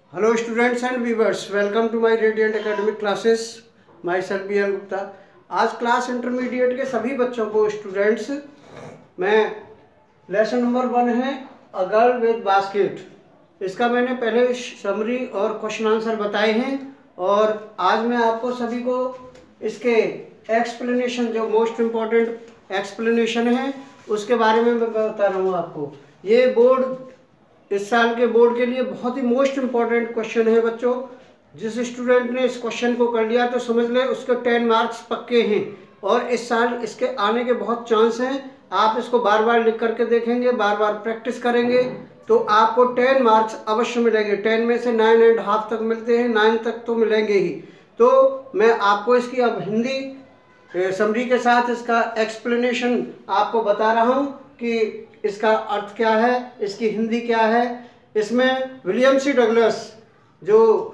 Hello students and viewers, welcome to my Radiant Academic classes. Myself BL Gupta. आज class intermediate के सभी बच्चों को स्टूडेंट्स मैं लेसन नंबर 1 है अ गर्ल विद बास्केट, इसका मैंने पहले समरी और क्वेश्चन आंसर बताए हैं और आज मैं आपको सभी को इसके एक्सप्लेनेशन, जो मोस्ट इम्पॉर्टेंट एक्सप्लेनेशन है उसके बारे में मैं बता रहा हूँ आपको। ये बोर्ड इस साल के बोर्ड के लिए बहुत ही मोस्ट इम्पॉर्टेंट क्वेश्चन है बच्चों। जिस स्टूडेंट ने इस क्वेश्चन को कर लिया तो समझ ले उसके 10 मार्क्स पक्के हैं और इस साल इसके आने के बहुत चांस हैं। आप इसको बार बार लिख करके देखेंगे, बार बार प्रैक्टिस करेंगे तो आपको 10 मार्क्स अवश्य मिलेंगे। 10 में से 9.5 तक मिलते हैं, 9 तक तो मिलेंगे ही। तो मैं आपको इसकी अब हिंदी समरी के साथ इसका एक्सप्लेनेशन आपको बता रहा हूँ कि इसका अर्थ क्या है, इसकी हिंदी क्या है। इसमें विलियम सी डगलस जो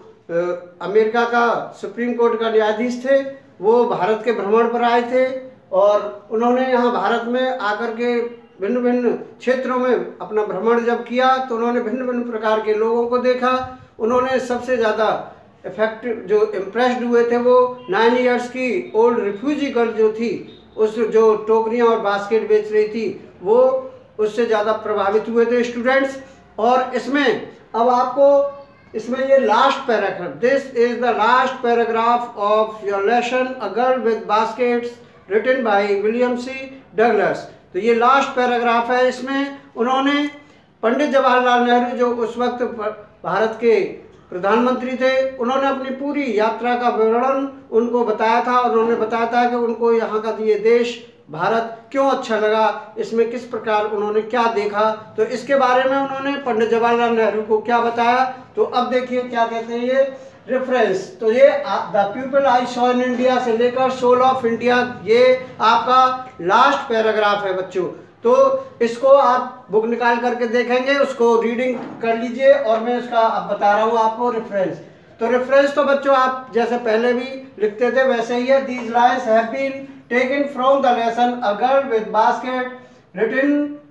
अमेरिका का सुप्रीम कोर्ट का न्यायाधीश थे, वो भारत के भ्रमण पर आए थे और उन्होंने यहाँ भारत में आकर के भिन्न भिन्न क्षेत्रों में अपना भ्रमण जब किया तो उन्होंने भिन्न भिन्न प्रकार के लोगों को देखा। उन्होंने सबसे ज़्यादा इफेक्टिव जो इम्प्रेस्ड हुए थे वो 9 इयर्स की ओल्ड रिफ्यूजी गर्ल जो थी, उस जो टोकरियाँ और बास्केट बेच रही थी, वो उससे ज़्यादा प्रभावित हुए थे स्टूडेंट्स। और इसमें अब आपको इसमें ये last paragraph, this is the last paragraph of your lesson a girl with baskets written by William C Douglas. तो ये लास्ट पैराग्राफ है। इसमें उन्होंने पंडित जवाहरलाल नेहरू जो उस वक्त भारत के प्रधानमंत्री थे, उन्होंने अपनी पूरी यात्रा का विवरण उनको बताया था और उन्होंने बताया था कि उनको यहाँ का ये देश भारत क्यों अच्छा लगा, इसमें किस प्रकार उन्होंने क्या देखा। तो इसके बारे में उन्होंने पंडित जवाहरलाल नेहरू को क्या बताया। तो अब देखिए क्या कहते हैं ये रेफरेंस। तो ये the people I saw in India से लेकर सोल ऑफ इंडिया, ये आपका लास्ट पैराग्राफ है बच्चों। तो इसको आप बुक निकाल करके देखेंगे, उसको रीडिंग कर लीजिए और मैं उसका अब बता रहा हूँ आपको रेफरेंस। तो रेफरेंस तो बच्चों आप जैसे पहले भी लिखते थे वैसे ही है। These lines have been taken from the lesson a girl with basket written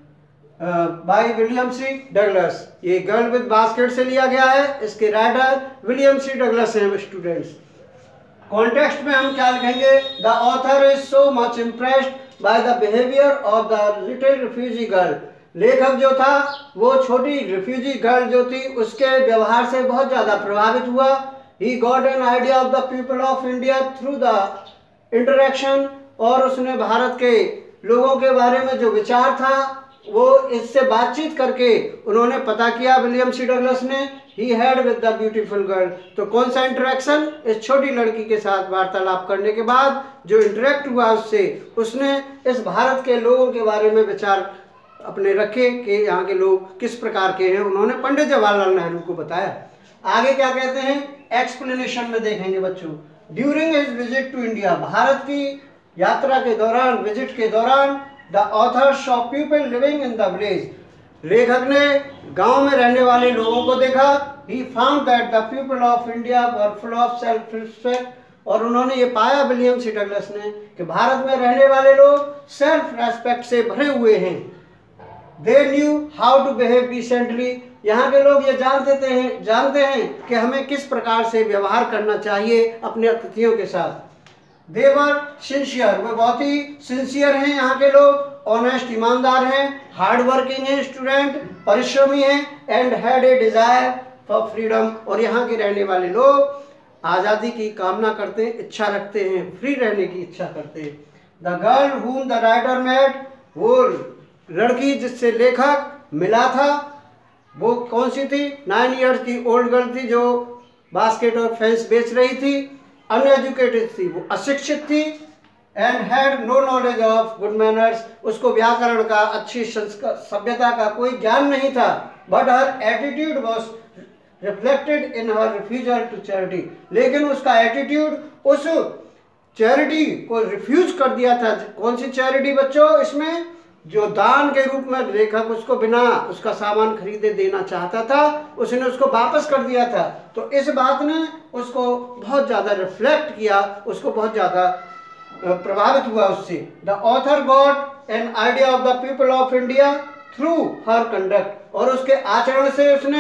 by William C Douglas. ये गर्ल विद बास्केट से लिया गया है, इसके राइटर विलियम सी डगलस हैं स्टूडेंट्स। कॉन्टेक्स्ट में हम क्या लिखेंगे, the author is so much impressed by the behaviour of the little refugee girl. लेखक जो था वो छोटी रिफ्यूजी गर्ल जो थी उसके व्यवहार से बहुत ज़्यादा प्रभावित हुआ। He got an idea of the people of India through the interaction, और उसने भारत के लोगों के बारे में जो विचार था वो इससे बातचीत करके उन्होंने पता किया विलियम सी डगलस ने। He had with the beautiful girl. तो कौन सा इंटरेक्शन, इस छोटी लड़की के साथ वार्तालाप करने के बाद जो इंटरेक्ट हुआ उससे, उसने इस भारत के लोगों के बारे में विचार अपने रखे कि यहाँ के लोग किस प्रकार के हैं, उन्होंने पंडित जवाहरलाल नेहरू को बताया। आगे क्या कहते हैं एक्सप्लेनेशन में देखेंगे बच्चों। During his visit to India, Bharat की यात्रा के दौरान, विजिट के दौरान, the author saw people living in the village, लेखक ने गांव में रहने वाले लोगों को देखा। He found that the people of India were full of self respect, और उन्होंने ये पाया विलियम सी डगलस ने कि भारत में रहने वाले लोग सेल्फ रेस्पेक्ट से भरे हुए हैं। They knew how to behave decently, यहाँ के लोग ये जानते हैं कि हमें किस प्रकार से व्यवहार करना चाहिए अपने अतिथियों के साथ। दे वर सिंसियर, वे बहुत ही सिंसियर हैं यहाँ के लोग। ऑनेस्ट, ईमानदार हैं। हार्ड वर्किंग हैं स्टूडेंट, परिश्रमी हैं। And had a desire for freedom, और यहाँ के रहने वाले लोग आज़ादी की कामना करते हैं, इच्छा रखते हैं, फ्री रहने की इच्छा करते हैं। The girl whom the writer met, वो लड़की जिससे लेखक मिला था वो कौन सी थी, 9 इयर्स की ओल्ड गर्ल थी जो बास्केट और फेंस बेच रही थी। अनएजुकेटेड थी, वो अशिक्षित थी। And had no knowledge of good manners, उसको व्याकरण का, अच्छी सभ्यता का कोई ज्ञान नहीं था। But her attitude was reflected in her refusal to charity, लेकिन उसका एटीट्यूड उस चैरिटी को रिफ्यूज कर दिया था। कौन सी चैरिटी बच्चों, इसमें जो दान के रूप में लेखक उसको बिना उसका सामान खरीदे देना चाहता था, उसने उसको वापस कर दिया था। तो इस बात ने उसको बहुत ज़्यादा रिफ्लेक्ट किया, उसको बहुत ज़्यादा प्रभावित हुआ उससे। The author got an idea of the people of India through her conduct, और उसके आचरण से उसने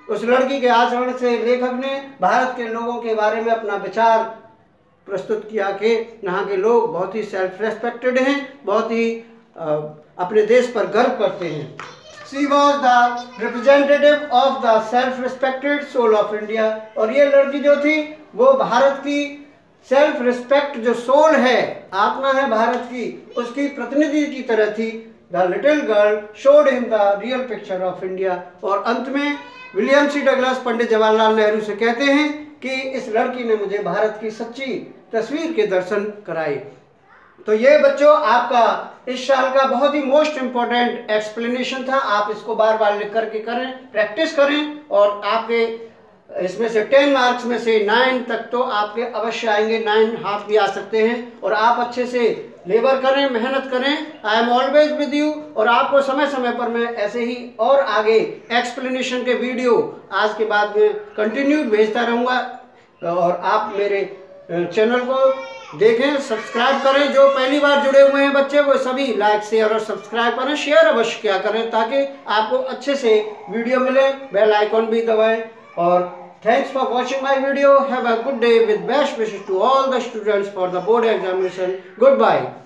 उस लड़की के आचरण से लेखक ने भारत के लोगों के बारे में अपना विचार प्रस्तुत किया कि यहाँ के लोग बहुत ही सेल्फ रेस्पेक्टेड हैं, बहुत ही अपने देश पर गर्व करते हैं। She was the representative of the self-respected soul of India। और ये लड़की जो थी वो भारत की सेल्फ रिस्पेक्ट जो सोल है, आत्मा है भारत की, उसकी प्रतिनिधि की तरह थी। The little girl showed him the real picture of India. और अंत में William C Douglas Pandit Jawaharlal Nehru से कहते हैं कि इस लड़की ने मुझे भारत की सच्ची तस्वीर के दर्शन कराए। तो ये बच्चों आपका इस साल का बहुत ही मोस्ट इम्पोर्टेंट एक्सप्लेनेशन था। आप इसको बार बार लिख करके करें, प्रैक्टिस करें, और आपके इसमें से 10 मार्क्स में से 9 तक तो आपके अवश्य आएंगे, 9.5 भी आ सकते हैं। और आप अच्छे से लेबर करें, मेहनत करें। I am always with you. और आपको समय समय पर मैं ऐसे ही और आगे एक्सप्लेनेशन के वीडियो आज के बाद में कंटिन्यूड भेजता रहूँगा। और आप मेरे चैनल को देखें, सब्सक्राइब करें। जो पहली बार जुड़े हुए हैं बच्चे वो सभी लाइक शेयर और सब्सक्राइब करें, शेयर अवश्य क्या करें ताकि आपको अच्छे से वीडियो मिले। बेल आइकॉन भी दबाएं। और thanks for watching my video. Have a good day with best wishes to all the students for the board examination. Goodbye.